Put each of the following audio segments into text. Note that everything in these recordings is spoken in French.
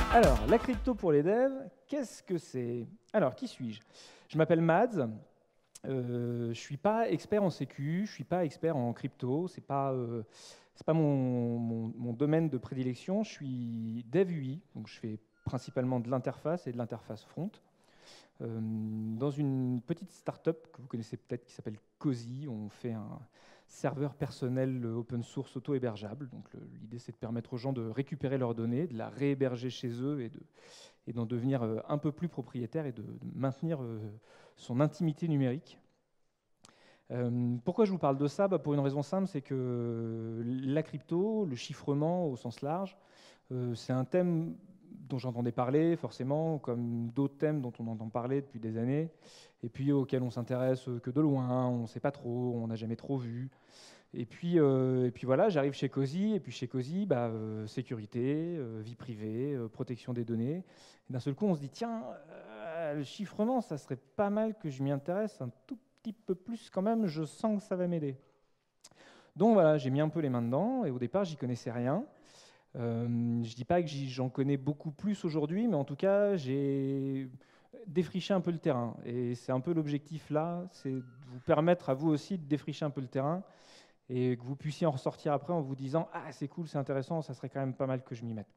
Alors, la crypto pour les devs, qu'est-ce que c'est? Alors, qui suis-je? Je m'appelle Mads. Je ne suis pas expert en sécu, je ne suis pas expert en crypto, c'est pas mon domaine de prédilection. Je suis dev UI, donc je fais principalement de l'interface et de l'interface front. Dans une petite start-up que vous connaissez peut-être qui s'appelle Cozy, on fait un serveur personnel open source auto-hébergeable. Donc l'idée, c'est de permettre aux gens de récupérer leurs données, de la réhéberger chez eux et d'en devenir un peu plus propriétaire et de maintenir son intimité numérique. Pourquoi je vous parle de ça? Pour une raison simple, c'est que la crypto, le chiffrement au sens large, c'est un thème dont j'entendais parler forcément, comme d'autres thèmes dont on entend parler depuis des années, et puis auxquels on s'intéresse que de loin, on ne sait pas trop, on n'a jamais trop vu. Et puis voilà, j'arrive chez Cozy, et puis chez Cozy, sécurité, vie privée, protection des données. Et d'un seul coup, on se dit, tiens, le chiffrement, ça serait pas mal que je m'y intéresse un tout petit peu plus quand même, je sens que ça va m'aider. Donc voilà, j'ai mis un peu les mains dedans, et au départ, j'y connaissais rien. Je ne dis pas que j'en connais beaucoup plus aujourd'hui, mais en tout cas, j'ai défriché un peu le terrain. Et c'est un peu l'objectif là, c'est de vous permettre à vous aussi de défricher un peu le terrain et que vous puissiez en ressortir après en vous disant « Ah, c'est cool, c'est intéressant, ça serait quand même pas mal que je m'y mette. »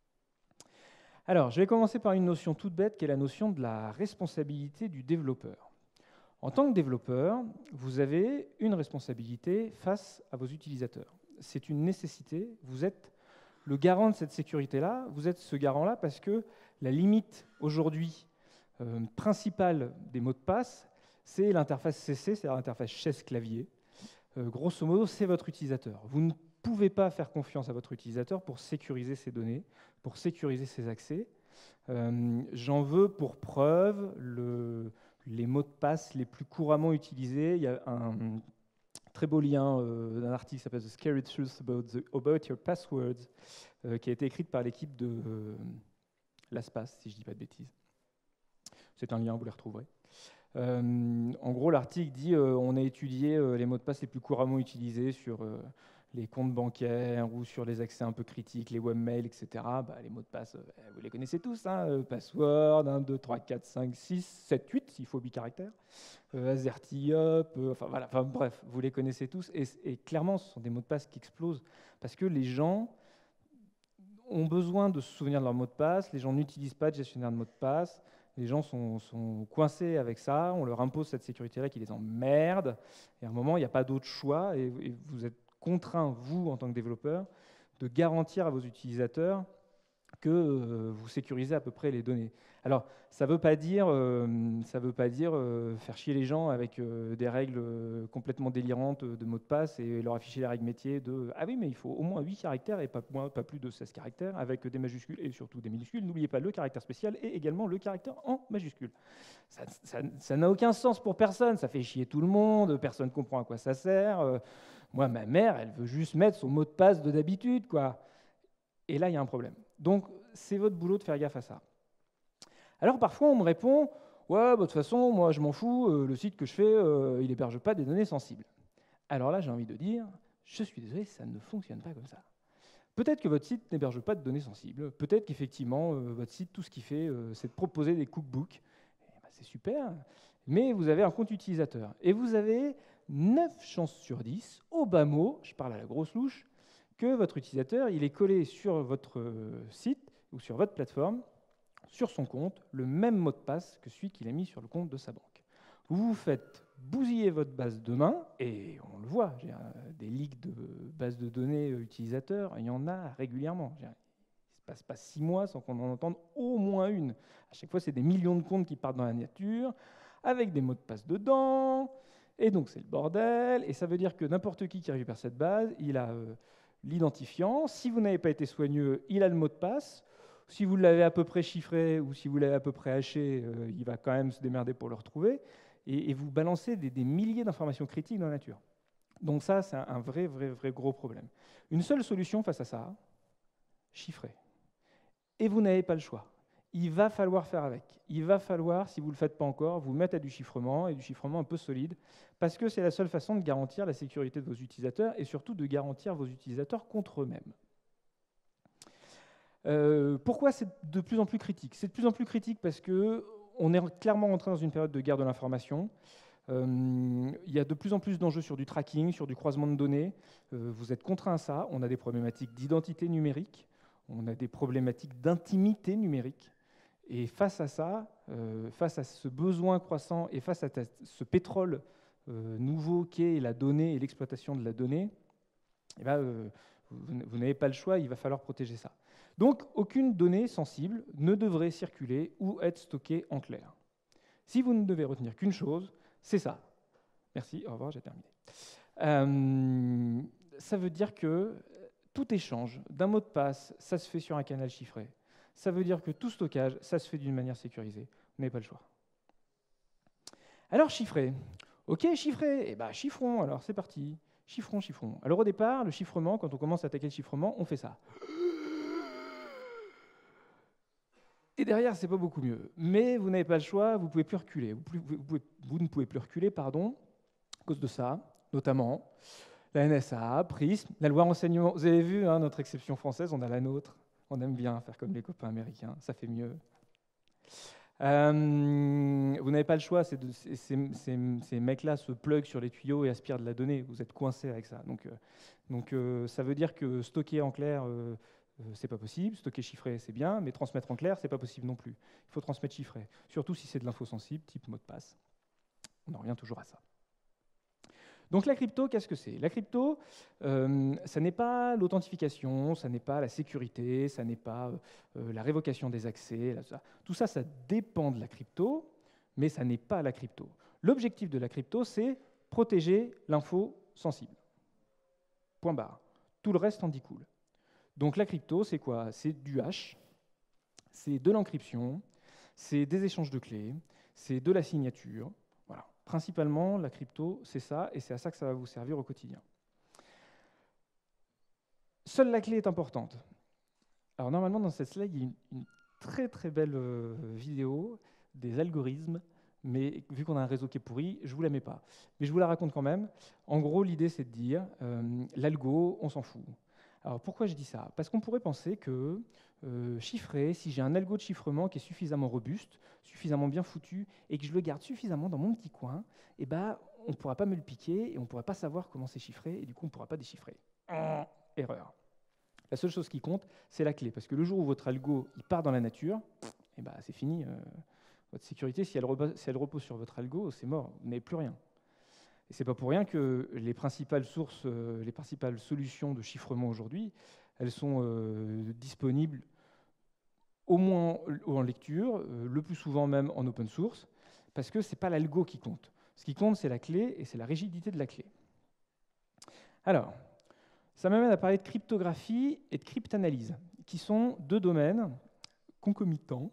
Alors, je vais commencer par une notion toute bête qui est la notion de la responsabilité du développeur. En tant que développeur, vous avez une responsabilité face à vos utilisateurs. C'est une nécessité, vous êtes le garant de cette sécurité-là, vous êtes ce garant-là parce que la limite aujourd'hui principale des mots de passe, c'est l'interface CC, c'est-à-dire l'interface chaise-clavier. Grosso modo, c'est votre utilisateur. Vous ne pouvez pas faire confiance à votre utilisateur pour sécuriser ses données, pour sécuriser ses accès. J'en veux pour preuve les mots de passe les plus couramment utilisés. Il y a un très beau lien d'un article qui s'appelle The Scary Truth about Your Passwords, qui a été écrite par l'équipe de LastPass, si je ne dis pas de bêtises. C'est un lien, vous les retrouverez. En gros, l'article dit on a étudié les mots de passe les plus couramment utilisés sur les comptes bancaires ou sur les accès un peu critiques, les webmails, etc. Les mots de passe, vous les connaissez tous, hein, password, 1, 2, 3, 4, 5, 6, 7, 8, s'il faut bicaractère, AZERTY-UP, bref, vous les connaissez tous. Et clairement, ce sont des mots de passe qui explosent parce que les gens ont besoin de se souvenir de leurs mots de passe, les gens n'utilisent pas de gestionnaire de mots de passe, les gens sont coincés avec ça, on leur impose cette sécurité-là qui les emmerde, et à un moment, il n'y a pas d'autre choix, et vous êtes contraint, vous, en tant que développeur, de garantir à vos utilisateurs que vous sécurisez à peu près les données. Alors, ça ne veut pas dire, faire chier les gens avec des règles complètement délirantes de mots de passe et leur afficher les règles métiers de « Ah oui, mais il faut au moins 8 caractères et pas plus de 16 caractères avec des majuscules et surtout des minuscules. N'oubliez pas le caractère spécial et également le caractère en majuscule. » Ça n'a aucun sens pour personne, ça fait chier tout le monde, personne ne comprend à quoi ça sert. Moi, ma mère, elle veut juste mettre son mot de passe de d'habitude, quoi. Et là, il y a un problème. Donc, c'est votre boulot de faire gaffe à ça. Alors, parfois, on me répond « Ouais, de toute façon, moi, je m'en fous, le site que je fais, il n'héberge pas des données sensibles. » Alors là, j'ai envie de dire « Je suis désolé, ça ne fonctionne pas comme ça. » Peut-être que votre site n'héberge pas de données sensibles. Peut-être qu'effectivement, votre site, tout ce qu'il fait, c'est de proposer des cookbooks. C'est super, mais vous avez un compte utilisateur. Et vous avez 9 chances sur 10, au bas mot, je parle à la grosse louche, que votre utilisateur il est collé sur votre site ou sur votre plateforme, sur son compte, le même mot de passe que celui qu'il a mis sur le compte de sa banque. Vous vous faites bousiller votre base de main, et on le voit, des leaks de bases de données utilisateurs, il y en a régulièrement. Il ne se passe pas 6 mois sans qu'on en entende au moins une. À chaque fois, c'est des millions de comptes qui partent dans la nature, avec des mots de passe dedans, et donc c'est le bordel, et ça veut dire que n'importe qui récupère cette base, il a l'identifiant. Si vous n'avez pas été soigneux, il a le mot de passe. Si vous l'avez à peu près chiffré ou si vous l'avez à peu près haché, il va quand même se démerder pour le retrouver. Et vous balancez des milliers d'informations critiques dans la nature. Donc ça, c'est un vrai gros problème. Une seule solution face à ça, chiffrer. Et vous n'avez pas le choix. Il va falloir faire avec. Il va falloir, si vous ne le faites pas encore, vous mettre à du chiffrement, et du chiffrement un peu solide, parce que c'est la seule façon de garantir la sécurité de vos utilisateurs, et surtout de garantir vos utilisateurs contre eux-mêmes. Pourquoi c'est de plus en plus critique? C'est de plus en plus critique parce qu'on est clairement entré dans une période de guerre de l'information. Il y a de plus en plus d'enjeux sur du tracking, sur du croisement de données. Vous êtes contraint à ça. On a des problématiques d'identité numérique, on a des problématiques d'intimité numérique. Et face à ça, face à ce besoin croissant et face à ce pétrole nouveau qu'est la donnée et l'exploitation de la donnée, eh ben, vous n'avez pas le choix, il va falloir protéger ça. Donc, aucune donnée sensible ne devrait circuler ou être stockée en clair. Si vous ne devez retenir qu'une chose, c'est ça. Merci, au revoir, j'ai terminé. Ça veut dire que tout échange d'un mot de passe, ça se fait sur un canal chiffré. Ça veut dire que tout stockage, ça se fait d'une manière sécurisée. Vous n'avez pas le choix. Alors, chiffrer. OK, chiffrer. Eh bien, chiffrons, alors c'est parti. Chiffrons, chiffrons. Alors, au départ, le chiffrement, quand on commence à attaquer le chiffrement, on fait ça. Et derrière, c'est pas beaucoup mieux. Mais vous n'avez pas le choix, vous ne pouvez plus reculer. Vous ne pouvez plus reculer, pardon, à cause de ça, notamment la NSA, Prism, la loi renseignement. Vous avez vu, hein, notre exception française, on a la nôtre. On aime bien faire comme les copains américains, ça fait mieux. Vous n'avez pas le choix, ces mecs-là se pluguent sur les tuyaux et aspirent de la donnée. Vous êtes coincé avec ça. Donc ça veut dire que stocker en clair, c'est pas possible. Stocker chiffré, c'est bien, mais transmettre en clair, c'est pas possible non plus. Il faut transmettre chiffré, surtout si c'est de l'info sensible, type mot de passe. On en revient toujours à ça. Donc la crypto, qu'est-ce que c'est? La crypto, ça n'est pas l'authentification, ça n'est pas la sécurité, ça n'est pas la révocation des accès. Tout ça, ça dépend de la crypto, mais ça n'est pas la crypto. L'objectif de la crypto, c'est protéger l'info sensible. Point barre. Tout le reste en découle. Donc la crypto, c'est quoi? C'est du hash, c'est de l'encryption, c'est des échanges de clés, c'est de la signature. Voilà. Principalement, la crypto, c'est ça, et c'est à ça que ça va vous servir au quotidien. Seule la clé est importante. Alors normalement, dans cette slide, il y a une très très belle vidéo des algorithmes, mais vu qu'on a un réseau qui est pourri, je ne vous la mets pas. Mais je vous la raconte quand même. En gros, l'idée, c'est de dire, l'algo, on s'en fout. Alors pourquoi je dis ça? Parce qu'on pourrait penser que chiffrer, si j'ai un algo de chiffrement qui est suffisamment robuste, suffisamment bien foutu, et que je le garde suffisamment dans mon petit coin, eh ben, on ne pourra pas me le piquer et on ne pourra pas savoir comment c'est chiffré, et du coup, on ne pourra pas déchiffrer. Erreur. La seule chose qui compte, c'est la clé, parce que le jour où votre algo il part dans la nature, eh ben, c'est fini. Votre sécurité, si elle repose sur votre algo, c'est mort, vous n'avez plus rien. Et ce n'est pas pour rien que les principales sources, les principales solutions de chiffrement aujourd'hui, elles sont disponibles au moins en lecture, le plus souvent même en open source, parce que ce n'est pas l'algo qui compte. Ce qui compte, c'est la clé et c'est la rigidité de la clé. Alors, ça m'amène à parler de cryptographie et de cryptanalyse, qui sont deux domaines concomitants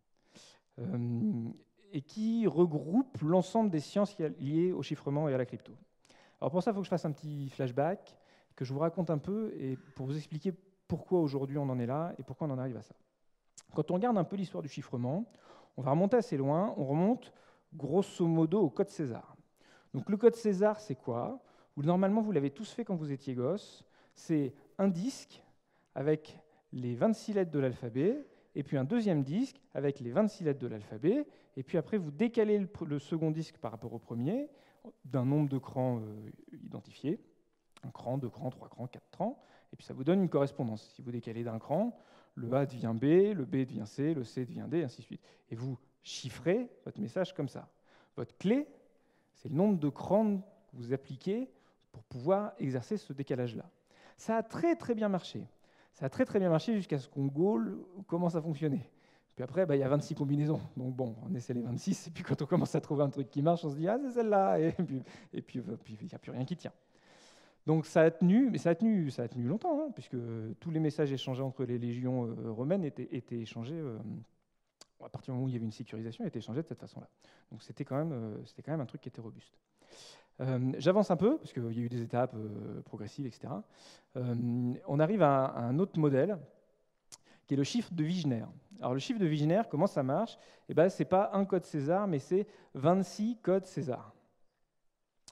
et qui regroupent l'ensemble des sciences liées au chiffrement et à la crypto. Alors pour ça, il faut que je fasse un petit flashback, que je vous raconte un peu, et pour vous expliquer pourquoi aujourd'hui on en est là et pourquoi on en arrive à ça. Quand on regarde un peu l'histoire du chiffrement, on va remonter assez loin, on remonte grosso modo au code César. Donc le code César, c'est quoi? Normalement, vous l'avez tous fait quand vous étiez gosse. C'est un disque avec les 26 lettres de l'alphabet, et puis un deuxième disque avec les 26 lettres de l'alphabet, et puis après, vous décalez le second disque par rapport au premier, d'un nombre de crans identifiés, un cran, deux crans, trois crans, quatre crans, et puis ça vous donne une correspondance. Si vous décalez d'un cran, le A devient B, le B devient C, le C devient D, et ainsi de suite. Et vous chiffrez votre message comme ça. Votre clé, c'est le nombre de crans que vous appliquez pour pouvoir exercer ce décalage-là. Ça a très très bien marché. Ça a très très bien marché jusqu'à ce qu'on goal commence à fonctionner. Puis après, il y a 26 combinaisons. Donc bon, on essaie les 26, et puis quand on commence à trouver un truc qui marche, on se dit « Ah, c'est celle-là !» Et puis il n'y a plus rien qui tient. Donc ça a tenu, mais ça a tenu longtemps, hein, puisque tous les messages échangés entre les légions romaines étaient échangés, à partir du moment où il y avait une sécurisation, étaient échangés de cette façon-là. Donc c'était quand même un truc qui était robuste. J'avance un peu, parce qu'il y a eu des étapes progressives, etc. On arrive à un autre modèle, qui est le chiffre de Wigner. Alors le chiffre de Wigner, comment ça marche? Ce n'est pas un code César, mais c'est 26 codes César.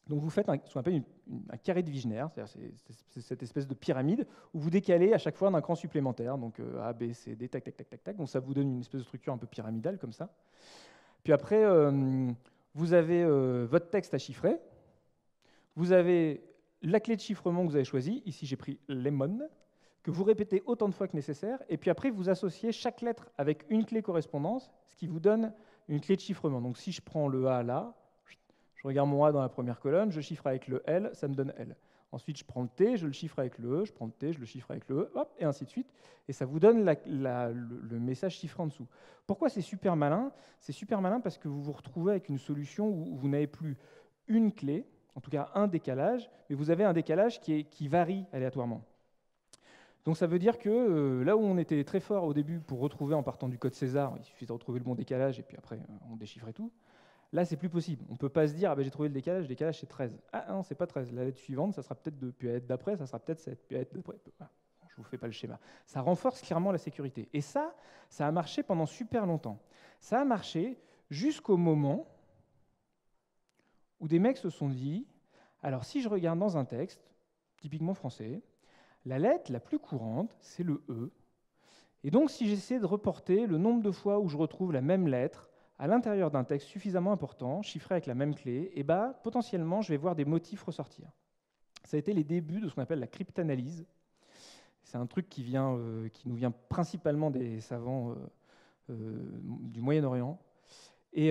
Donc vous faites ce qu'on appelle un carré de Wigner, c'est cette espèce de pyramide où vous décalez à chaque fois d'un cran supplémentaire, donc A, B, C, D, tac, tac, tac, tac, tac. Donc ça vous donne une espèce de structure un peu pyramidale comme ça. Puis après, vous avez votre texte à chiffrer, vous avez la clé de chiffrement que vous avez choisie, ici j'ai pris Lemon, que vous répétez autant de fois que nécessaire, et puis après vous associez chaque lettre avec une clé correspondance, ce qui vous donne une clé de chiffrement. Donc si je prends le A là, je regarde mon A dans la première colonne, je chiffre avec le L, ça me donne L. Ensuite, je prends le T, je le chiffre avec le E, je prends le T, je le chiffre avec le E, hop, et ainsi de suite. Et ça vous donne le message chiffré en dessous. Pourquoi c'est super malin? C'est super malin parce que vous vous retrouvez avec une solution où vous n'avez plus une clé, en tout cas un décalage, mais vous avez un décalage qui varie aléatoirement. Donc ça veut dire que là où on était très fort au début pour retrouver en partant du code César, il suffit de retrouver le bon décalage et puis après on déchiffrait tout. Là, c'est plus possible. On ne peut pas se dire, ah ben, j'ai trouvé le décalage c'est 13. Ah non, c'est pas 13. La lettre suivante, ça sera peut-être 2. Puis la lettre d'après, ça sera peut-être 7. Puis la lettre d'après, voilà. Je ne vous fais pas le schéma. Ça renforce clairement la sécurité. Et ça a marché pendant super longtemps. Ça a marché jusqu'au moment où des mecs se sont dit, alors si je regarde dans un texte, typiquement français, la lettre la plus courante, c'est le E. Et donc, si j'essaie de reporter le nombre de fois où je retrouve la même lettre à l'intérieur d'un texte suffisamment important, chiffré avec la même clé, et potentiellement, je vais voir des motifs ressortir. Ça a été les débuts de ce qu'on appelle la cryptanalyse. C'est un truc qui nous vient principalement des savants du Moyen-Orient. Et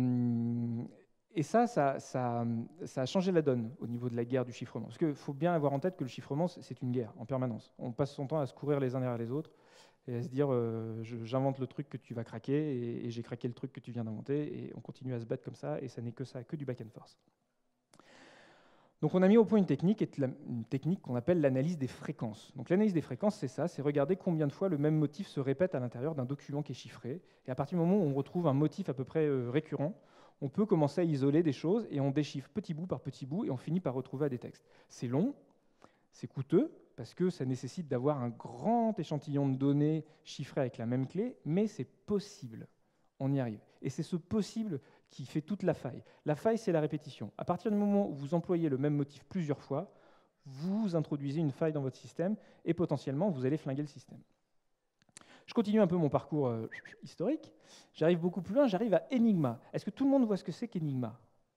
ça a changé la donne au niveau de la guerre du chiffrement. Parce qu'il faut bien avoir en tête que le chiffrement, c'est une guerre en permanence. On passe son temps à se courir les uns derrière les autres et à se dire j'invente le truc que tu vas craquer et j'ai craqué le truc que tu viens d'inventer et on continue à se battre comme ça et ça n'est que ça, que du back and forth. Donc on a mis au point une technique qu'on appelle l'analyse des fréquences. Donc l'analyse des fréquences, c'est ça, c'est regarder combien de fois le même motif se répète à l'intérieur d'un document qui est chiffré. Et à partir du moment où on retrouve un motif à peu près récurrent, on peut commencer à isoler des choses et on déchiffre petit bout par petit bout et on finit par retrouver des textes. C'est long, c'est coûteux, parce que ça nécessite d'avoir un grand échantillon de données chiffrées avec la même clé, mais c'est possible, on y arrive. Et c'est ce possible qui fait toute la faille. La faille, c'est la répétition. À partir du moment où vous employez le même motif plusieurs fois, vous introduisez une faille dans votre système et potentiellement, vous allez flinguer le système. Je continue un peu mon parcours historique. J'arrive beaucoup plus loin, j'arrive à Enigma. Est-ce que tout le monde voit ce que c'est qu'Enigma ?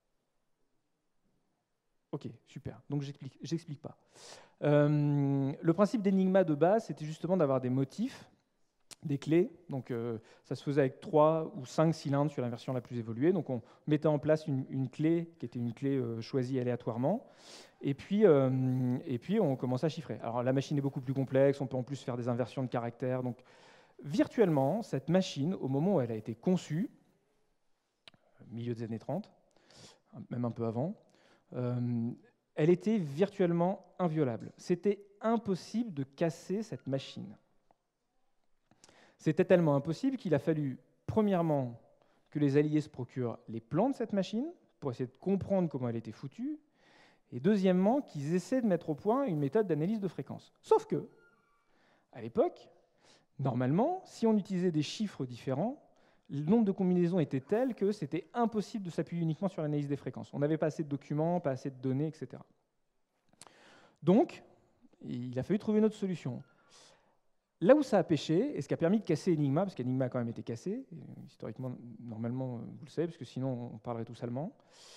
Ok, super. Donc, j'explique pas. Le principe d'Enigma de base, c'était justement d'avoir des motifs, des clés. Donc, ça se faisait avec 3 ou 5 cylindres sur la version la plus évoluée. Donc, on mettait en place une clé qui était une clé choisie aléatoirement. Et puis, on commençait à chiffrer. Alors, la machine est beaucoup plus complexe. On peut en plus faire des inversions de caractères. Donc, virtuellement, cette machine, au moment où elle a été conçue, milieu des années 30, même un peu avant, elle était virtuellement inviolable. C'était impossible de casser cette machine. C'était tellement impossible qu'il a fallu, premièrement, que les Alliés se procurent les plans de cette machine pour essayer de comprendre comment elle était foutue, et deuxièmement, qu'ils essaient de mettre au point une méthode d'analyse de fréquence. Sauf que, à l'époque, normalement, si on utilisait des chiffres différents, le nombre de combinaisons était tel que c'était impossible de s'appuyer uniquement sur l'analyse des fréquences. On n'avait pas assez de documents, pas assez de données, etc. Donc, il a fallu trouver une autre solution. Là où ça a pêché, et ce qui a permis de casser Enigma, parce qu'Enigma a quand même été cassé, historiquement, normalement, vous le savez, parce que sinon on parlerait tous allemand.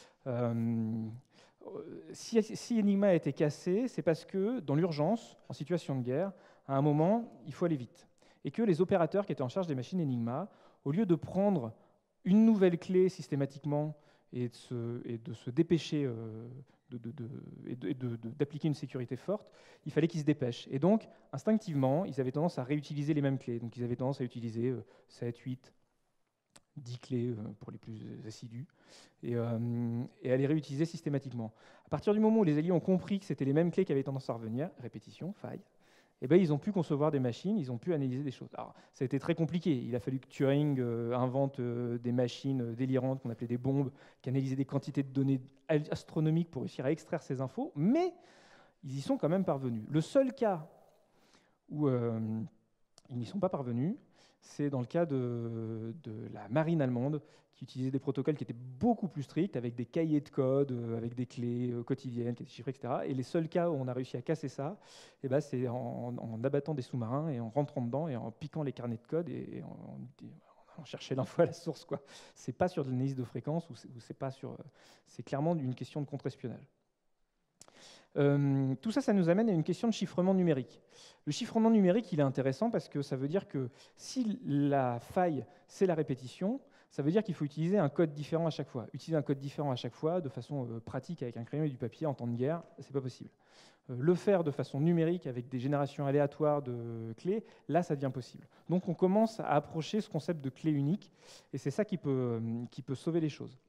Si Enigma a été cassé, c'est parce que, dans l'urgence, en situation de guerre, à un moment, il faut aller vite. Et que les opérateurs qui étaient en charge des machines Enigma, au lieu de prendre une nouvelle clé systématiquement et de se dépêcher d'appliquer une sécurité forte, il fallait qu'ils se dépêchent. Et donc, instinctivement, ils avaient tendance à réutiliser les mêmes clés. Donc, ils avaient tendance à utiliser 7, 8, 10 clés pour les plus assidus, et à les réutiliser systématiquement. À partir du moment où les Alliés ont compris que c'était les mêmes clés qui avaient tendance à revenir, répétition, faille, ils ont pu concevoir des machines, ils ont pu analyser des choses. Alors, ça a été très compliqué. Il a fallu que Turing invente des machines délirantes qu'on appelait des bombes, qui analysaient des quantités de données astronomiques pour réussir à extraire ces infos, mais ils y sont quand même parvenus. Le seul cas où ils n'y sont pas parvenus, c'est dans le cas de la marine allemande, qui utilisait des protocoles qui étaient beaucoup plus stricts, avec des cahiers de code, avec des clés quotidiennes qui étaient chiffrées, etc. Et les seuls cas où on a réussi à casser ça, eh ben, c'est en abattant des sous-marins et en rentrant dedans et en piquant les carnets de code et en chercher l'info à la source, quoi. C'est pas sur de l'analyse de fréquence, ou c'est pas sur. C'est clairement une question de contre-espionnage. Tout ça, ça nous amène à une question de chiffrement numérique. Le chiffrement numérique, il est intéressant parce que ça veut dire que si la faille, c'est la répétition, ça veut dire qu'il faut utiliser un code différent à chaque fois. Utiliser un code différent à chaque fois, de façon pratique, avec un crayon et du papier en temps de guerre, c'est pas possible. Le faire de façon numérique, avec des générations aléatoires de clés, là, ça devient possible. Donc on commence à approcher ce concept de clé unique, et c'est ça qui peut sauver les choses.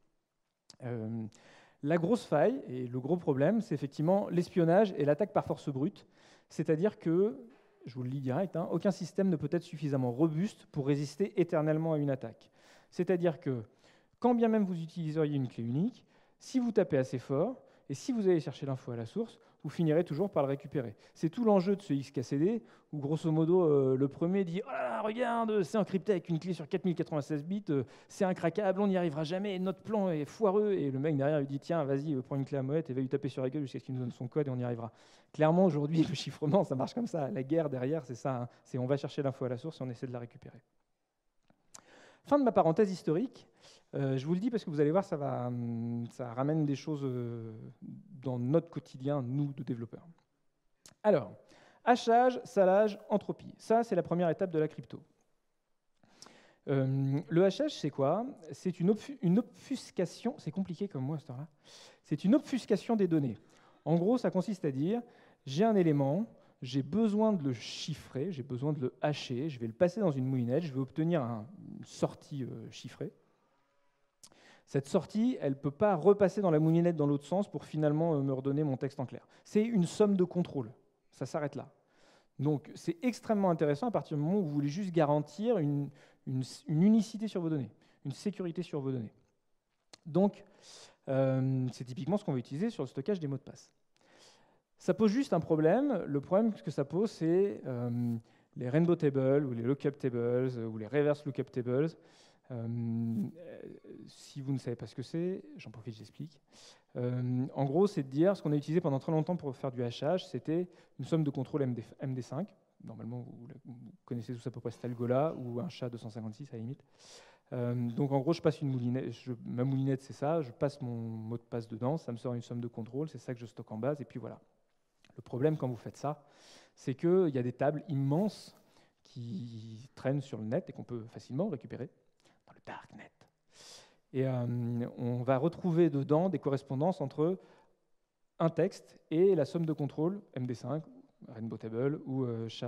La grosse faille et le gros problème, c'est effectivement l'espionnage et l'attaque par force brute. C'est-à-dire que, je vous le lis direct, aucun système ne peut être suffisamment robuste pour résister éternellement à une attaque. C'est-à-dire que, quand bien même vous utiliseriez une clé unique, si vous tapez assez fort, et si vous allez chercher l'info à la source, vous finirez toujours par le récupérer. C'est tout l'enjeu de ce XKCD, où grosso modo, le premier dit « Oh là là, regarde, c'est encrypté avec une clé sur 4096 bits, c'est incraquable, on n'y arrivera jamais, notre plan est foireux. » Et le mec derrière lui dit « Tiens, vas-y, prends une clé à molette et va lui taper sur la gueule jusqu'à ce qu'il nous donne son code et on y arrivera. » Clairement, aujourd'hui, le chiffrement, ça marche comme ça. La guerre derrière, c'est ça. C'est on va chercher l'info à la source et on essaie de la récupérer. Fin de ma parenthèse historique. Je vous le dis parce que vous allez voir, ça ramène des choses dans notre quotidien, nous, de développeurs. Alors, hachage, salage, entropie. Ça, c'est la première étape de la crypto. Le hachage, c'est quoi? C'est une obfuscation. C'est compliqué comme mot à cette heure-là. C'est une obfuscation des données. En gros, ça consiste à dire, j'ai un élément, j'ai besoin de le chiffrer, j'ai besoin de le hacher, je vais le passer dans une moulinette, je vais obtenir une sortie chiffrée. Cette sortie, elle ne peut pas repasser dans la moulinette dans l'autre sens pour finalement me redonner mon texte en clair. C'est une somme de contrôle. Ça s'arrête là. Donc, c'est extrêmement intéressant à partir du moment où vous voulez juste garantir une unicité sur vos données, une sécurité sur vos données. Donc, c'est typiquement ce qu'on va utiliser sur le stockage des mots de passe. Ça pose juste un problème. Le problème que ça pose, c'est les rainbow tables ou les lookup tables ou les reverse lookup tables. Si vous ne savez pas ce que c'est, j'en profite, j'explique. En gros, c'est de dire, ce qu'on a utilisé pendant très longtemps pour faire du hachage, c'était une somme de contrôle MD5. Normalement, vous connaissez tous à peu près cet algo-là, ou un SHA-256 à la limite. Donc en gros, je passe une moulinette, ma moulinette c'est ça, je passe mon mot de passe dedans, ça me sort une somme de contrôle, c'est ça que je stocke en base, et puis voilà. Le problème quand vous faites ça, c'est qu'il y a des tables immenses qui traînent sur le net et qu'on peut facilement récupérer dans le darknet. Et on va retrouver dedans des correspondances entre un texte et la somme de contrôle MD5, Rainbow Table ou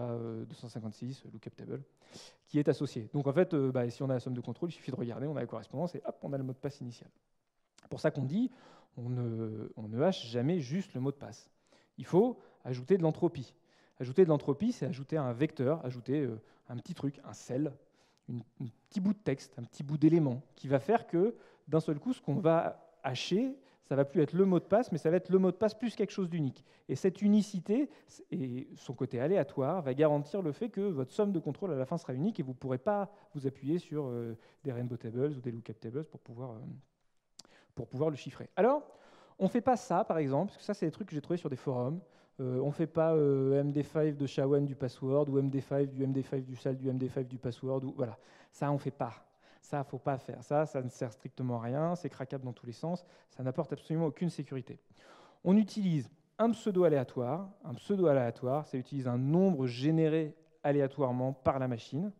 SHA-256, Lookup Table, qui est associée. Donc en fait, si on a la somme de contrôle, il suffit de regarder, on a la correspondance et hop, on a le mot de passe initial. C'est pour ça qu'on dit, on ne hache jamais juste le mot de passe. Il faut ajouter de l'entropie. Ajouter de l'entropie, c'est ajouter un vecteur, ajouter un petit truc, un cell, un petit bout de texte, un petit bout d'élément, qui va faire que, d'un seul coup, ce qu'on va hacher, ça ne va plus être le mot de passe, mais ça va être le mot de passe plus quelque chose d'unique. Et cette unicité, et son côté aléatoire, va garantir le fait que votre somme de contrôle à la fin sera unique et vous ne pourrez pas vous appuyer sur des rainbow tables ou des lookup tables pour pouvoir le chiffrer. Alors, on ne fait pas ça, par exemple, parce que ça, c'est des trucs que j'ai trouvés sur des forums. On ne fait pas MD5 de SHA-1 du password, ou MD5 du SAL, du MD5 du password. Voilà. Ça, on ne fait pas. Ça, il ne faut pas faire. Ça ne sert strictement à rien. C'est craquable dans tous les sens. Ça n'apporte absolument aucune sécurité. On utilise un pseudo aléatoire. Un pseudo aléatoire, ça utilise un nombre généré aléatoirement par la machine.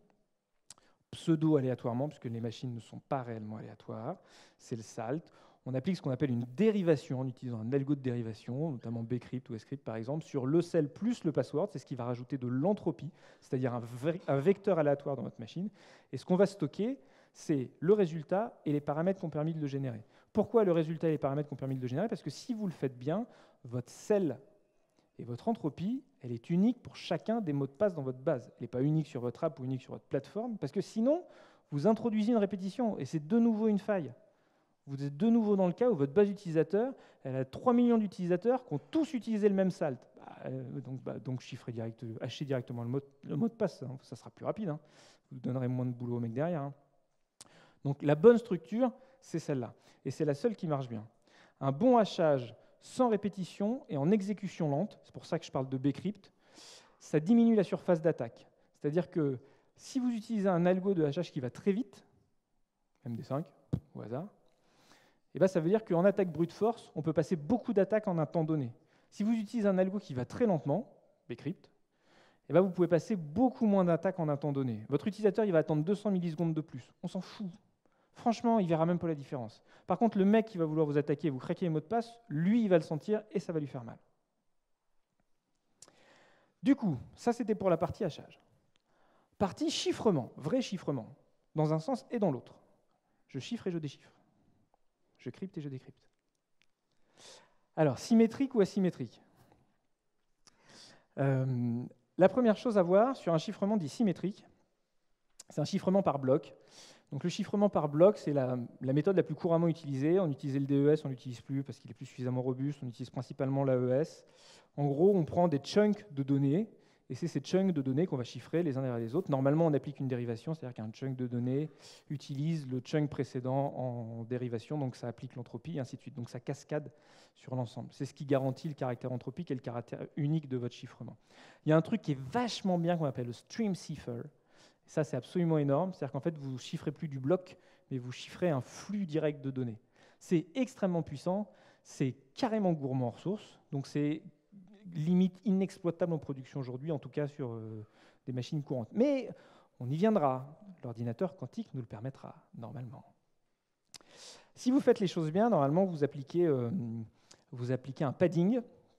Pseudo aléatoirement, puisque les machines ne sont pas réellement aléatoires. C'est le SALT. On applique ce qu'on appelle une dérivation en utilisant un algo de dérivation, notamment bcrypt ou scrypt par exemple, sur le cell plus le password. C'est ce qui va rajouter de l'entropie, c'est-à-dire un vecteur aléatoire dans votre machine. Et ce qu'on va stocker, c'est le résultat et les paramètres qui ont permis de le générer. Pourquoi le résultat et les paramètres qui ont permis de le générer? Parce que si vous le faites bien, votre cell et votre entropie, elle est unique pour chacun des mots de passe dans votre base. Elle n'est pas unique sur votre app ou unique sur votre plateforme, parce que sinon, vous introduisez une répétition, et c'est de nouveau une faille. Vous êtes de nouveau dans le cas où votre base utilisateur, elle a 3 millions d'utilisateurs qui ont tous utilisé le même SALT. Donc hacher directement le mot de passe, ça sera plus rapide. vous donnerez moins de boulot au mec derrière. Hein. Donc la bonne structure, c'est celle-là. Et c'est la seule qui marche bien. Un bon hachage sans répétition et en exécution lente, c'est pour ça que je parle de bcrypt, ça diminue la surface d'attaque. C'est-à-dire que si vous utilisez un algo de hachage qui va très vite, MD5 au hasard, et ben ça veut dire qu'en attaque brute force, on peut passer beaucoup d'attaques en un temps donné. Si vous utilisez un algo qui va très lentement, bcrypt, et ben vous pouvez passer beaucoup moins d'attaques en un temps donné. Votre utilisateur il va attendre 200 millisecondes de plus. On s'en fout. Franchement, il ne verra même pas la différence. Par contre, le mec qui va vouloir vous attaquer et vous craquer les mots de passe, lui, il va le sentir et ça va lui faire mal. Du coup, ça c'était pour la partie hachage. Partie chiffrement, vrai chiffrement, dans un sens et dans l'autre. Je chiffre et je déchiffre. Je crypte et je décrypte. Alors, symétrique ou asymétrique? La première chose à voir sur un chiffrement dit symétrique, c'est un chiffrement par bloc. Donc le chiffrement par bloc, c'est la méthode la plus couramment utilisée. On utilisait le DES, on ne l'utilise plus parce qu'il est plus suffisamment robuste. On utilise principalement l'AES. En gros, on prend des chunks de données, et c'est ces chunks de données qu'on va chiffrer les uns derrière les autres. Normalement, on applique une dérivation, c'est-à-dire qu'un chunk de données utilise le chunk précédent en dérivation, donc ça applique l'entropie, et ainsi de suite. Donc ça cascade sur l'ensemble. C'est ce qui garantit le caractère anthropique et le caractère unique de votre chiffrement. Il y a un truc qui est vachement bien qu'on appelle le stream cipher. Ça, c'est absolument énorme. C'est-à-dire qu'en fait, vous ne chiffrez plus du bloc, mais vous chiffrez un flux direct de données. C'est extrêmement puissant, c'est carrément gourmand en ressources, donc c'est limite inexploitable en production aujourd'hui, en tout cas sur des machines courantes. Mais on y viendra. L'ordinateur quantique nous le permettra, normalement. Si vous faites les choses bien, normalement, vous appliquez un padding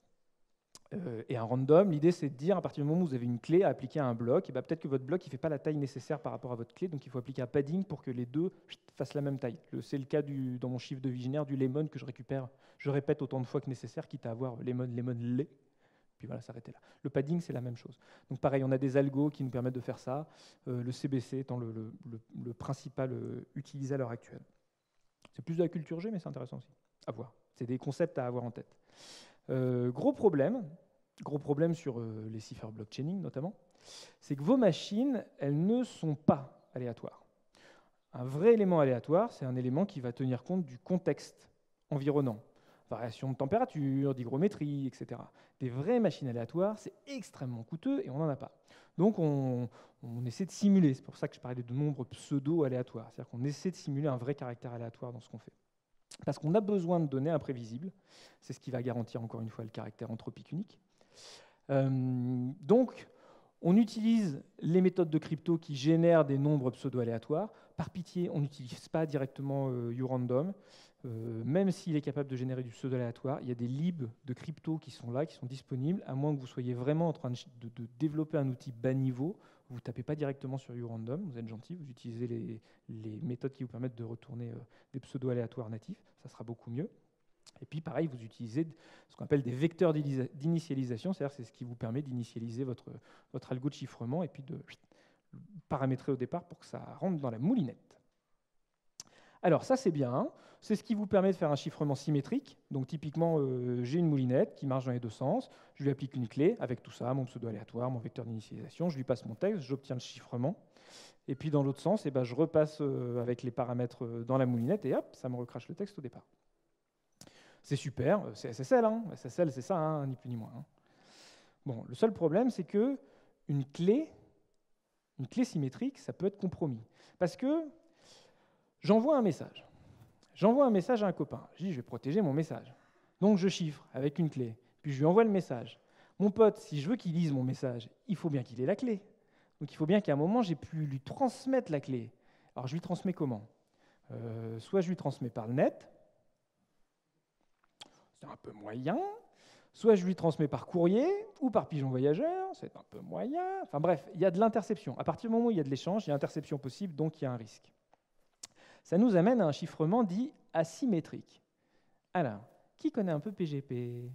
et un random. L'idée, c'est de dire, à partir du moment où vous avez une clé à appliquer à un bloc, et peut-être que votre bloc ne fait pas la taille nécessaire par rapport à votre clé, donc il faut appliquer un padding pour que les deux fassent la même taille. C'est le cas dans mon chiffre de Wigner du lemon que je récupère, je répète autant de fois que nécessaire, quitte à avoir lemon, lait. Puis voilà, s'arrêter là. Le padding, c'est la même chose. Donc pareil, on a des algos qui nous permettent de faire ça, le CBC étant le principal utilisé à l'heure actuelle. C'est plus de la culture G, mais c'est intéressant aussi. À voir. C'est des concepts à avoir en tête. Gros problème sur les cipher blockchaining notamment, c'est que vos machines, elles ne sont pas aléatoires. Un vrai élément aléatoire, c'est un élément qui va tenir compte du contexte environnant. Variation de température, d'hygrométrie, etc. Des vraies machines aléatoires, c'est extrêmement coûteux et on n'en a pas. Donc on essaie de simuler, c'est pour ça que je parlais de nombres pseudo-aléatoires, c'est-à-dire qu'on essaie de simuler un vrai caractère aléatoire dans ce qu'on fait. Parce qu'on a besoin de données imprévisibles, c'est ce qui va garantir encore une fois le caractère anthropique unique. Donc on utilise les méthodes de crypto qui génèrent des nombres pseudo-aléatoires. Par pitié, on n'utilise pas directement urandom. Même s'il est capable de générer du pseudo-aléatoire, il y a des libs de crypto qui sont là, qui sont disponibles, à moins que vous soyez vraiment en train de développer un outil bas niveau. Vous ne tapez pas directement sur urandom, vous êtes gentil, vous utilisez les méthodes qui vous permettent de retourner des pseudo-aléatoires natifs, ça sera beaucoup mieux. Et puis pareil, vous utilisez ce qu'on appelle des vecteurs d'initialisation, c'est-à-dire c'est ce qui vous permet d'initialiser votre algo de chiffrement et puis de paramétrer au départ pour que ça rentre dans la moulinette. Alors ça c'est bien, hein. C'est ce qui vous permet de faire un chiffrement symétrique. Donc typiquement, j'ai une moulinette qui marche dans les deux sens, je lui applique une clé avec tout ça, mon pseudo-aléatoire, mon vecteur d'initialisation, je lui passe mon texte, j'obtiens le chiffrement. Et puis dans l'autre sens, je repasse avec les paramètres dans la moulinette et hop, ça me recrache le texte au départ. C'est super, c'est SSL, hein. SSL c'est ça, hein, ni plus ni moins. Hein. Bon, le seul problème c'est que une clé symétrique, ça peut être compromis. Parce que j'envoie un message. J'envoie un message à un copain. Je dis, je vais protéger mon message. Donc je chiffre avec une clé. Puis je lui envoie le message. Mon pote, si je veux qu'il lise mon message, il faut bien qu'il ait la clé. Donc il faut bien qu'à un moment, j'ai pu lui transmettre la clé. Alors je lui transmets comment? Soit je lui transmets par le net, c'est un peu moyen. Soit je lui transmets par courrier ou par pigeon voyageur, c'est un peu moyen. Enfin bref, il y a de l'interception. À partir du moment où il y a de l'échange, il y a interception possible, donc il y a un risque. Ça nous amène à un chiffrement dit asymétrique. Alors, qui connaît un peu PGP?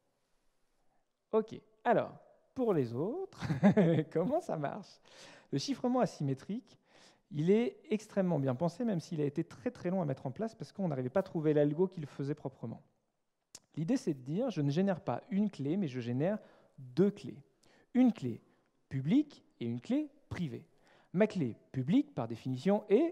Ok, alors, pour les autres, comment ça marche? Le chiffrement asymétrique, il est extrêmement bien pensé, même s'il a été très très long à mettre en place parce qu'on n'arrivait pas à trouver l'algo qui le faisait proprement. L'idée, c'est de dire, je ne génère pas une clé, mais je génère deux clés. Une clé publique et une clé privée. Ma clé publique, par définition, est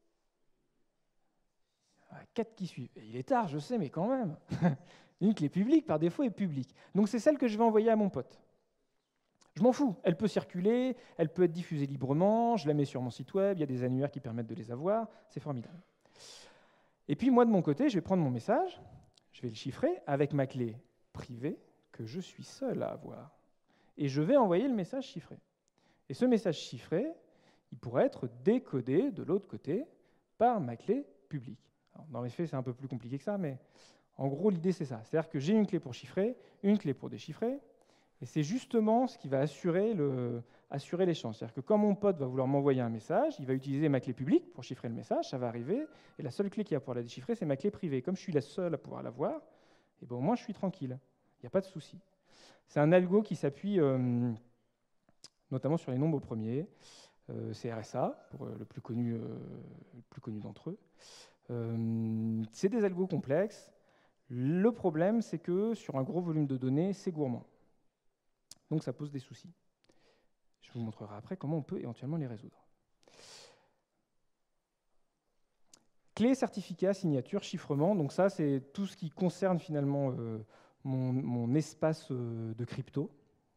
4 qui suivent. Et il est tard, je sais, mais quand même. Une clé publique, par défaut, est publique. Donc c'est celle que je vais envoyer à mon pote. Je m'en fous. Elle peut circuler, elle peut être diffusée librement, je la mets sur mon site web, il y a des annuaires qui permettent de les avoir, c'est formidable. Et puis moi, de mon côté, je vais prendre mon message, je vais le chiffrer avec ma clé privée que je suis seul à avoir. Et je vais envoyer le message chiffré. Et ce message chiffré, il pourrait être décodé de l'autre côté par ma clé publique. Alors, dans les faits, c'est un peu plus compliqué que ça, mais en gros, l'idée, c'est ça. C'est-à-dire que j'ai une clé pour chiffrer, une clé pour déchiffrer, et c'est justement ce qui va assurer l'échange. C'est-à-dire que quand mon pote va vouloir m'envoyer un message, il va utiliser ma clé publique pour chiffrer le message, ça va arriver, et la seule clé qu'il y a pour la déchiffrer, c'est ma clé privée. Comme je suis la seule à pouvoir l'avoir, et ben, au moins, je suis tranquille. Il n'y a pas de souci. C'est un algo qui s'appuie notamment sur les nombres premiers. C'est RSA, pour le plus connu d'entre eux. C'est des algos complexes. Le problème, c'est que sur un gros volume de données, c'est gourmand. Donc ça pose des soucis. Je vous montrerai après comment on peut éventuellement les résoudre. Clé, certificat, signature, chiffrement. Donc ça, c'est tout ce qui concerne finalement mon espace de crypto.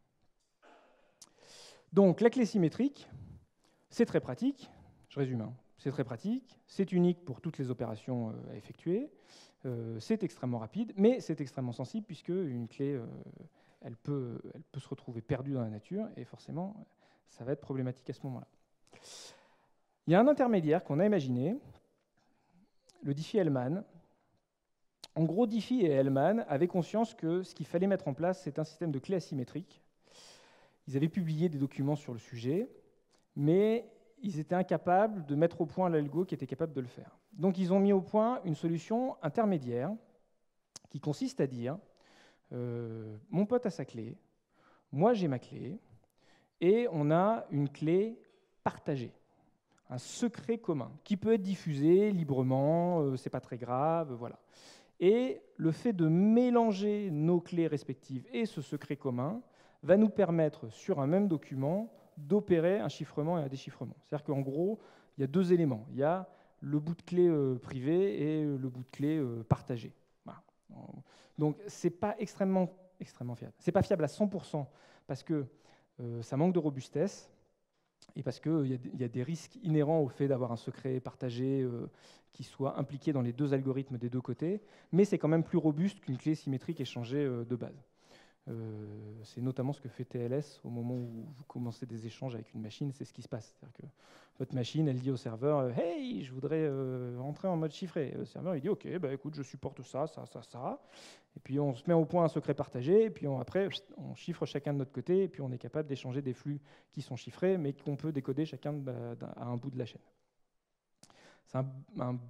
Donc la clé symétrique, c'est très pratique. Je résume, hein. C'est très pratique, c'est unique pour toutes les opérations à effectuer, c'est extrêmement rapide, mais c'est extrêmement sensible puisque une clé, elle peut se retrouver perdue dans la nature et forcément, ça va être problématique à ce moment-là. Il y a un intermédiaire qu'on a imaginé, le Diffie-Hellman. En gros, Diffie et Hellman avaient conscience que ce qu'il fallait mettre en place, c'est un système de clés asymétriques. Ils avaient publié des documents sur le sujet, mais ils étaient incapables de mettre au point l'algo qui était capable de le faire. Donc ils ont mis au point une solution intermédiaire qui consiste à dire mon pote a sa clé, moi j'ai ma clé, et on a une clé partagée, un secret commun, qui peut être diffusé librement, c'est pas très grave, voilà. Et le fait de mélanger nos clés respectives et ce secret commun va nous permettre, sur un même document, d'opérer un chiffrement et un déchiffrement. C'est-à-dire qu'en gros, il y a deux éléments. Il y a le bout de clé privé et le bout de clé partagé. Voilà. Donc, ce n'est pas extrêmement fiable. Ce n'est pas fiable à 100% parce que ça manque de robustesse et parce qu'il y a des risques inhérents au fait d'avoir un secret partagé qui soit impliqué dans les deux algorithmes des deux côtés, mais c'est quand même plus robuste qu'une clé symétrique échangée de base. C'est notamment ce que fait TLS au moment où vous commencez des échanges avec une machine, c'est ce qui se passe. C'est-à-dire que votre machine, elle dit au serveur « Hey, je voudrais rentrer en mode chiffré ». Le serveur, il dit « Ok, bah, écoute, je supporte ça, ça, ça, ça ». Et puis on se met au point un secret partagé, et puis après, on chiffre chacun de notre côté, et puis on est capable d'échanger des flux qui sont chiffrés, mais qu'on peut décoder chacun à un bout de la chaîne. C'est un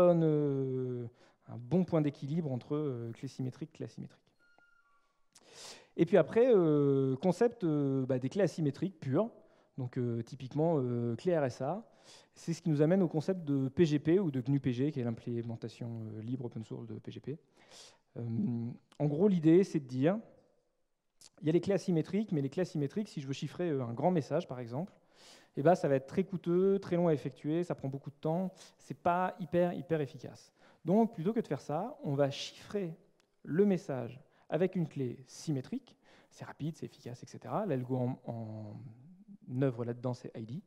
bon point d'équilibre entre clé symétrique et clé asymétrique. Et puis après, concept des clés asymétriques pures, donc typiquement clé RSA. C'est ce qui nous amène au concept de PGP ou de GNU-PG, qui est l'implémentation libre open source de PGP. En gros, l'idée, c'est de dire, il y a les clés asymétriques, mais les clés asymétriques, si je veux chiffrer un grand message, par exemple, eh ben, ça va être très coûteux, très long à effectuer, ça prend beaucoup de temps, c'est pas hyper efficace. Donc, plutôt que de faire ça, on va chiffrer le message avec une clé symétrique, c'est rapide, c'est efficace, etc. L'algo en œuvre là-dedans, c'est ID.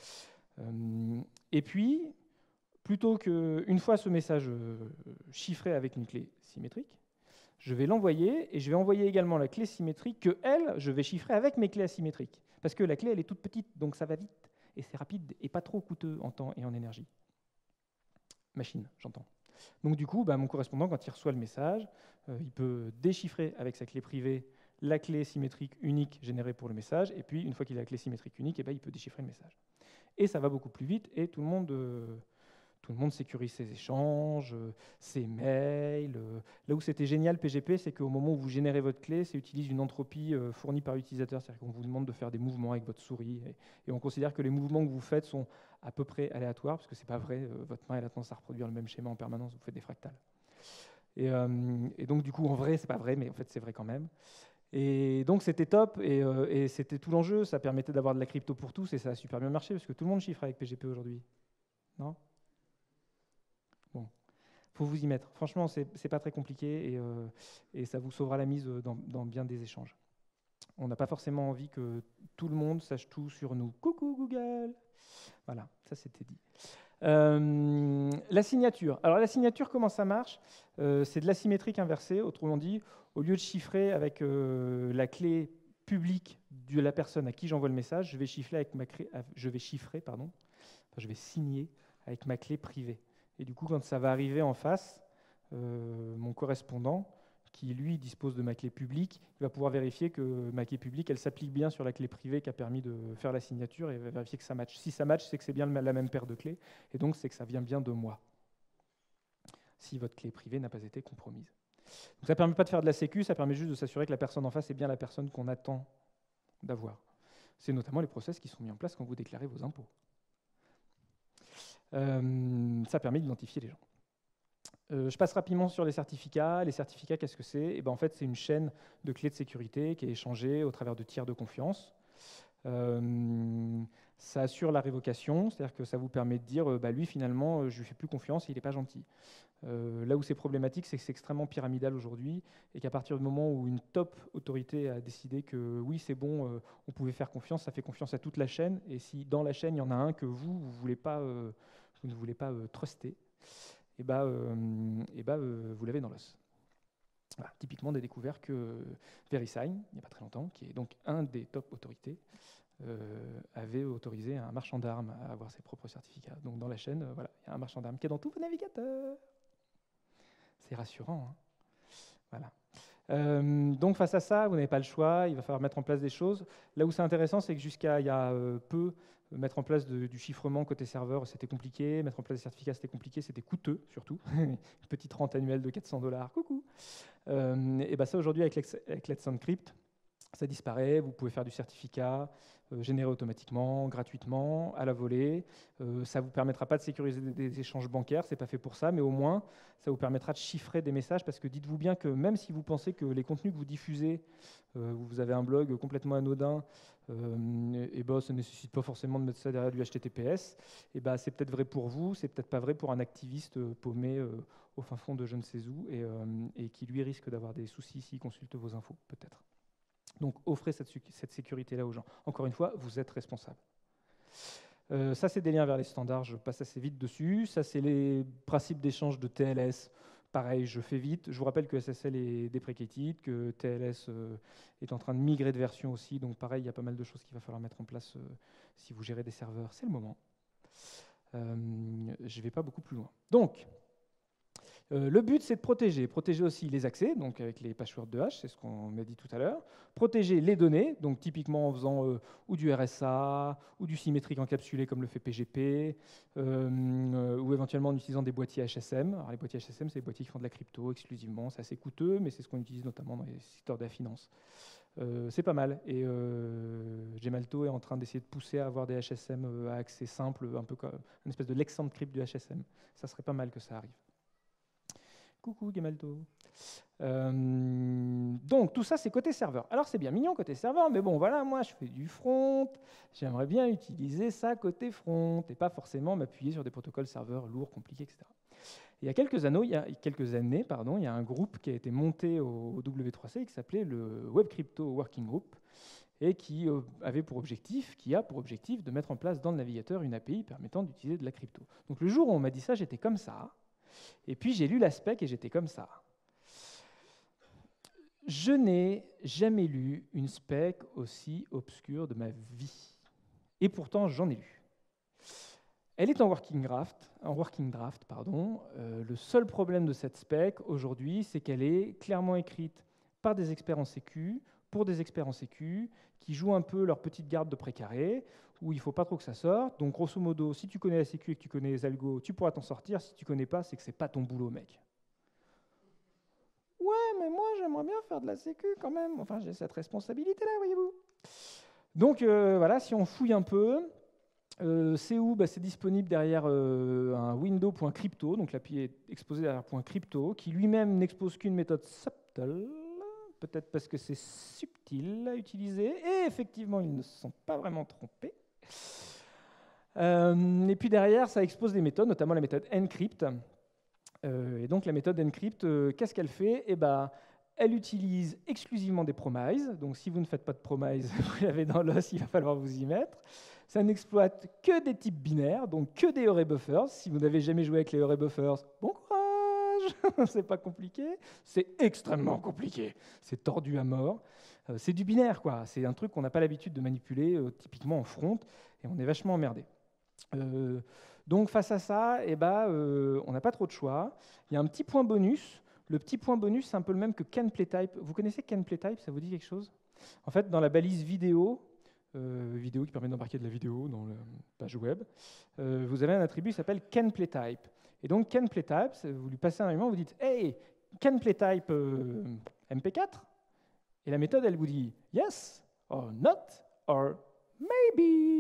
Et puis, plutôt qu'une fois ce message chiffré avec une clé symétrique, je vais l'envoyer et je vais envoyer également la clé symétrique que, elle, je vais chiffrer avec mes clés asymétriques. Parce que la clé, elle est toute petite, donc ça va vite, et c'est rapide et pas trop coûteux en temps et en énergie. Machine, j'entends. Donc du coup, mon correspondant, quand il reçoit le message, il peut déchiffrer avec sa clé privée la clé symétrique unique générée pour le message, et puis une fois qu'il a la clé symétrique unique, il peut déchiffrer le message. Et ça va beaucoup plus vite, et tout le monde sécurise ses échanges, ses mails. Là où c'était génial PGP, c'est qu'au moment où vous générez votre clé, ça utilise une entropie fournie par l'utilisateur, c'est-à-dire qu'on vous demande de faire des mouvements avec votre souris, et on considère que les mouvements que vous faites sont à peu près aléatoires, parce que c'est pas vrai, votre main elle a tendance à reproduire le même schéma en permanence, vous faites des fractales. Et donc du coup, en vrai, c'est pas vrai, mais en fait c'est vrai quand même. Et donc c'était top, et c'était tout l'enjeu. Ça permettait d'avoir de la crypto pour tous, et ça a super bien marché, parce que tout le monde chiffre avec PGP aujourd'hui. Non? Bon, faut vous y mettre. Franchement, c'est pas très compliqué, et ça vous sauvera la mise dans bien des échanges. On n'a pas forcément envie que tout le monde sache tout sur nous. Coucou Google! Voilà, ça c'était dit. La signature. Alors la signature, comment ça marche? C'est de l'asymétrique inversée, autrement dit, au lieu de chiffrer avec la clé publique de la personne à qui j'envoie le message, je vais chiffrer je vais signer avec ma clé privée. Et du coup, quand ça va arriver en face, mon correspondant, qui lui dispose de ma clé publique, il va pouvoir vérifier que ma clé publique, elle s'applique bien sur la clé privée qui a permis de faire la signature, et va vérifier que ça matche. Si ça matche, c'est que c'est bien la même paire de clés, et donc c'est que ça vient bien de moi, si votre clé privée n'a pas été compromise. Donc ça ne permet pas de faire de la sécu, ça permet juste de s'assurer que la personne en face est bien la personne qu'on attend d'avoir. C'est notamment les process qui sont mis en place quand vous déclarez vos impôts. Ça permet d'identifier les gens. Je passe rapidement sur les certificats. Les certificats, qu'est-ce que c'est? En fait, c'est une chaîne de clés de sécurité qui est échangée au travers de tiers de confiance. Ça assure la révocation, c'est-à-dire que ça vous permet de dire lui, finalement, je ne lui fais plus confiance, il n'est pas gentil. Là où c'est problématique, c'est que c'est extrêmement pyramidal aujourd'hui, et qu'à partir du moment où une top autorité a décidé que oui, c'est bon, on pouvait faire confiance, ça fait confiance à toute la chaîne, et si dans la chaîne, il y en a un que vous ne voulez pas truster, vous l'avez dans l'os. Voilà, typiquement des découvertes que VeriSign, il n'y a pas très longtemps, qui est donc un des top autorités, avait autorisé un marchand d'armes à avoir ses propres certificats. Donc dans la chaîne, il y a un marchand d'armes qui est dans tous vos navigateurs. C'est rassurant, hein. Voilà. Donc face à ça, vous n'avez pas le choix, il va falloir mettre en place des choses. Là où c'est intéressant, c'est que jusqu'à il y a peu, mettre en place du chiffrement côté serveur, c'était compliqué. Mettre en place des certificats, c'était compliqué, c'était coûteux surtout. Une petite rente annuelle de $400, coucou. Et ça, aujourd'hui, avec Let's Encrypt, ça disparaît. Vous pouvez faire du certificat généré automatiquement, gratuitement, à la volée. Ça ne vous permettra pas de sécuriser des échanges bancaires, ce n'est pas fait pour ça, mais au moins, ça vous permettra de chiffrer des messages, parce que dites-vous bien que même si vous pensez que les contenus que vous diffusez, vous avez un blog complètement anodin, ça ne nécessite pas forcément de mettre ça derrière du HTTPS, c'est peut-être vrai pour vous, c'est peut-être pas vrai pour un activiste paumé au fin fond de je ne sais où, et qui lui risque d'avoir des soucis s'il consulte vos infos, peut-être. Donc offrez cette sécurité-là aux gens. Encore une fois, vous êtes responsable. Ça, c'est des liens vers les standards, je passe assez vite dessus. Ça, c'est les principes d'échange de TLS. Pareil, je fais vite. Je vous rappelle que SSL est deprecated, que TLS est en train de migrer de version aussi. Donc pareil, il y a pas mal de choses qu'il va falloir mettre en place si vous gérez des serveurs. C'est le moment. Je ne vais pas beaucoup plus loin. Donc, le but, c'est de protéger aussi les accès, donc avec les passwords de hash, c'est ce qu'on a dit tout à l'heure, protéger les données, donc typiquement en faisant ou du RSA, ou du symétrique encapsulé comme le fait PGP, ou éventuellement en utilisant des boîtiers HSM. Alors les boîtiers HSM, c'est des boîtiers qui font de la crypto exclusivement, c'est assez coûteux, mais c'est ce qu'on utilise notamment dans les secteurs de la finance. C'est pas mal, et Gemalto est en train d'essayer de pousser à avoir des HSM à accès simple, un peu comme une espèce de Lex Encrypt du HSM. Ça serait pas mal que ça arrive. Coucou Gemalto. Donc tout ça, c'est côté serveur. Alors c'est bien mignon côté serveur, mais bon voilà, moi je fais du front, j'aimerais bien utiliser ça côté front et pas forcément m'appuyer sur des protocoles serveurs lourds, compliqués, etc. Et il y a quelques années, il y a un groupe qui a été monté au W3C qui s'appelait le Web Crypto Working Group et qui a pour objectif de mettre en place dans le navigateur une API permettant d'utiliser de la crypto. Donc le jour où on m'a dit ça, j'étais comme ça. Et puis j'ai lu la spec et j'étais comme ça. Je n'ai jamais lu une spec aussi obscure de ma vie. Et pourtant, j'en ai lu. Elle est en working draft. Le seul problème de cette spec aujourd'hui, c'est qu'elle est clairement écrite par des experts en sécu, pour des experts en sécu, qui jouent un peu leur petite garde de précaré, où il ne faut pas trop que ça sorte. Donc, grosso modo, si tu connais la sécu et que tu connais les algos, tu pourras t'en sortir. Si tu ne connais pas, c'est que ce n'est pas ton boulot, mec. Ouais, mais moi, j'aimerais bien faire de la sécu quand même. Enfin, j'ai cette responsabilité-là, voyez-vous. Donc, voilà, si on fouille un peu, c'est où? C'est disponible derrière un window.crypto. Donc, l'API est exposée derrière .crypto, qui lui-même n'expose qu'une méthode subtle, peut-être parce que c'est subtil à utiliser, et effectivement, ils ne se sont pas vraiment trompés. Et puis derrière, ça expose des méthodes, notamment la méthode encrypt. Et donc la méthode encrypt, qu'est-ce qu'elle fait? Eh ben, elle utilise exclusivement des promises. Donc si vous ne faites pas de promises, vous l'avez dans l'os, il va falloir vous y mettre. Ça n'exploite que des types binaires, donc que des array buffers. Si vous n'avez jamais joué avec les array buffers, bon courage, c'est pas compliqué. C'est extrêmement compliqué. C'est tordu à mort. C'est du binaire, quoi. C'est un truc qu'on n'a pas l'habitude de manipuler, typiquement en front, et on est vachement emmerdé. Donc face à ça, eh ben, on n'a pas trop de choix. Il y a un petit point bonus. Le petit point bonus, c'est un peu le même que CanPlayType. Vous connaissez CanPlayType? Ça vous dit quelque chose? En fait, dans la balise vidéo, vidéo qui permet d'embarquer de la vidéo dans la page web, vous avez un attribut qui s'appelle CanPlayType. Et donc CanPlayType, vous lui passez un argument, vous dites « Hey, CanPlayType MP4 ?» Et la méthode, elle vous dit « Yes, or not, or maybe ».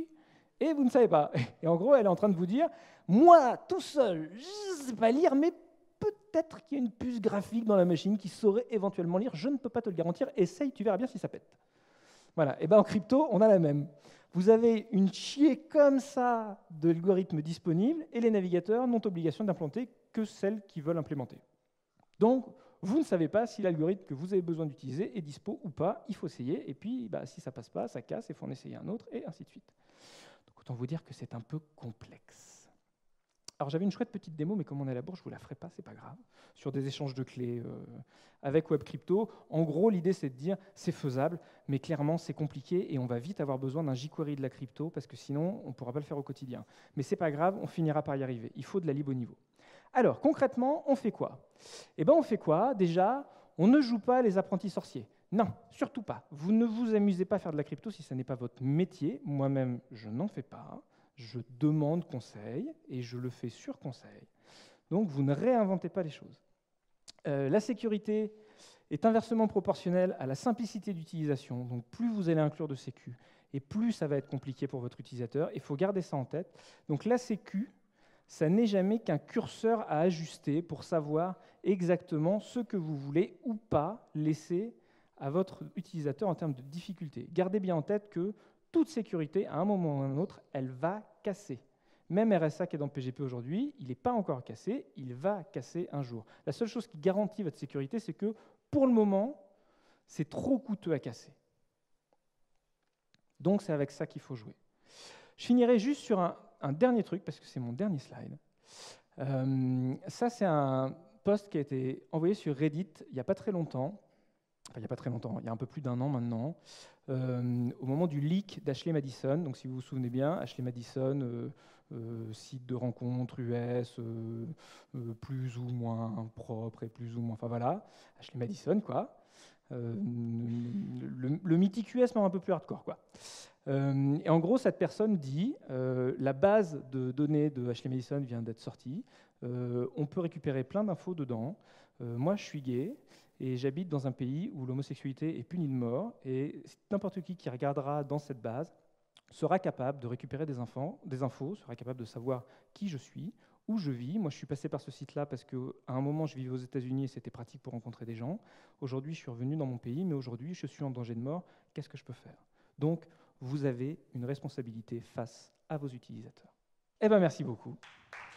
Et vous ne savez pas. Et en gros, elle est en train de vous dire « Moi, tout seul, je ne sais pas lire, mais peut-être qu'il y a une puce graphique dans la machine qui saurait éventuellement lire. Je ne peux pas te le garantir. Essaye, tu verras bien si ça pète. » Voilà. Et bien en crypto, on a la même. Vous avez une chier comme ça d'algorithmes disponibles et les navigateurs n'ont obligation d'implanter que celles qu'ils veulent implémenter. Donc, vous ne savez pas si l'algorithme que vous avez besoin d'utiliser est dispo ou pas. Il faut essayer. Et puis, si ça ne passe pas, ça casse, il faut en essayer un autre, et ainsi de suite. Donc, autant vous dire que c'est un peu complexe. Alors j'avais une chouette petite démo, mais comme on est à la bourse, je ne vous la ferai pas, c'est pas grave, sur des échanges de clés avec WebCrypto. En gros, l'idée, c'est de dire c'est faisable, mais clairement, c'est compliqué et on va vite avoir besoin d'un jQuery de la crypto parce que sinon, on ne pourra pas le faire au quotidien. Mais c'est pas grave, on finira par y arriver. Il faut de la lib au niveau. Alors, concrètement, on fait quoi? Eh bien, on fait quoi? Déjà, on ne joue pas les apprentis sorciers. Non, surtout pas. Vous ne vous amusez pas à faire de la crypto si ce n'est pas votre métier. Moi-même, je n'en fais pas. Je demande conseil et je le fais sur conseil. Donc, vous ne réinventez pas les choses. La sécurité est inversement proportionnelle à la simplicité d'utilisation. Donc, plus vous allez inclure de sécu, et plus ça va être compliqué pour votre utilisateur. Il faut garder ça en tête. Donc, la sécu, ça n'est jamais qu'un curseur à ajuster pour savoir exactement ce que vous voulez ou pas laisser à votre utilisateur en termes de difficulté. Gardez bien en tête que toute sécurité, à un moment ou à un autre, elle va casser. Même RSA qui est dans PGP aujourd'hui, il n'est pas encore cassé, il va casser un jour. La seule chose qui garantit votre sécurité, c'est que, pour le moment, c'est trop coûteux à casser. Donc, c'est avec ça qu'il faut jouer. Je finirai juste sur un dernier truc, parce que c'est mon dernier slide. Ça, c'est un post qui a été envoyé sur Reddit il n'y a pas très longtemps. Enfin, il n'y a pas très longtemps, il y a un peu plus d'un an maintenant, au moment du leak d'Ashley Madison. Donc, si vous vous souvenez bien, Ashley Madison, site de rencontres US, plus ou moins propre et plus ou moins... Enfin voilà, Ashley Madison, quoi. Le mythique US, mais un peu plus hardcore, quoi. Et en gros, cette personne dit la base de données de Ashley Madison vient d'être sortie. On peut récupérer plein d'infos dedans. Moi, je suis gay. Et j'habite dans un pays où l'homosexualité est punie de mort, et n'importe qui regardera dans cette base sera capable de récupérer des infos, sera capable de savoir qui je suis, où je vis. Moi, je suis passé par ce site-là parce qu'à un moment, je vivais aux États-Unis et c'était pratique pour rencontrer des gens. Aujourd'hui, je suis revenu dans mon pays, mais aujourd'hui, je suis en danger de mort. Qu'est-ce que je peux faire? Donc, vous avez une responsabilité face à vos utilisateurs. Eh bien, merci beaucoup.